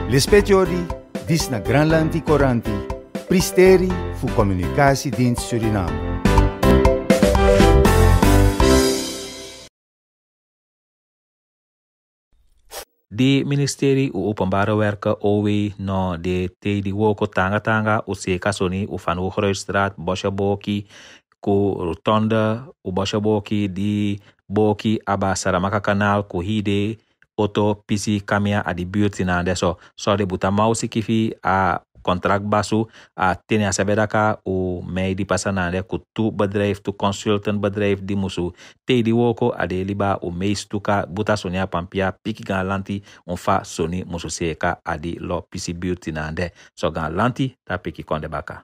L'espetiori dis na Granlandi Coranti, pristeri fu Communicatiedienst Suriname. De ministerie u openbare werken OW no de te di woko tanga u seka soni u van Hoogruisstraat Bosjaboki ku rotonde u Bosjaboki di boki aba Saramaka kanaal ku hide auto pisi kamia a di buurt in deso so de buta mausi kifi a contract basu a tene a sebedaka u mei di pasanande ku tu bedrijf tu consultant bedrijf di musu te di woko a de liba u mei stuka buta sonia pampia piki gan lanti fa soni musu seka a di lo pisi buurt in so gan lanti ta piki konde baka.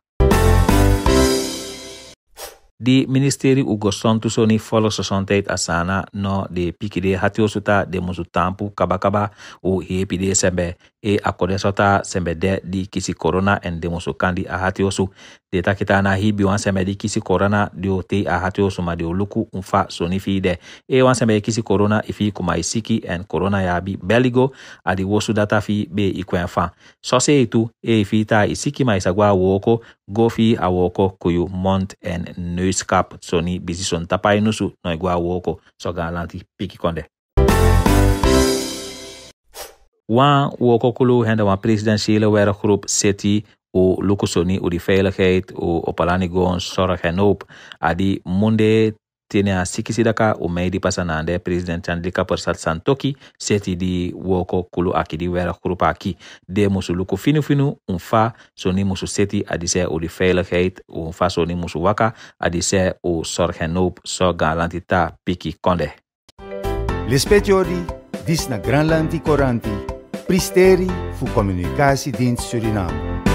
Di ministerie u gosontu soni volksgezondheid asana no de pikide hatiosuta de musu tampu kabakaba u hiepide sembe e akodesota sembe de di kisi corona en de musu kandi a hatiosu de takita na hibi wan sembe di kisi corona di o te a hatiosu ma de luku unfa soni fide e wan sembe kisi corona ifi kuma isiki en corona yabi beligo a di wosu data fi be ikwenfa so se itu e ifi ta isiki ma isagwa woko gofi a woko kuyu mont en neuskap soni bisison tapai nusu no igwa woko so galanti piki konde. Wan woko kulu hende wan presidentiële werkgroep SETI u luku soni u di veiligheid u opalani gon zorg en hoop adi munde tenia sikisidaka u mei di pasanande president Chandlika Persat Santoki SETI di woko kulu aki di werkgroep aki de musu luku finu unfa soni musu SETI adise u di veiligheid unfa soni musu waka adise u zorg en hoop so galantita piki konde. L'espetiori dis na Granlandi Coranti, pristeri fu Communicatiedienst Suriname.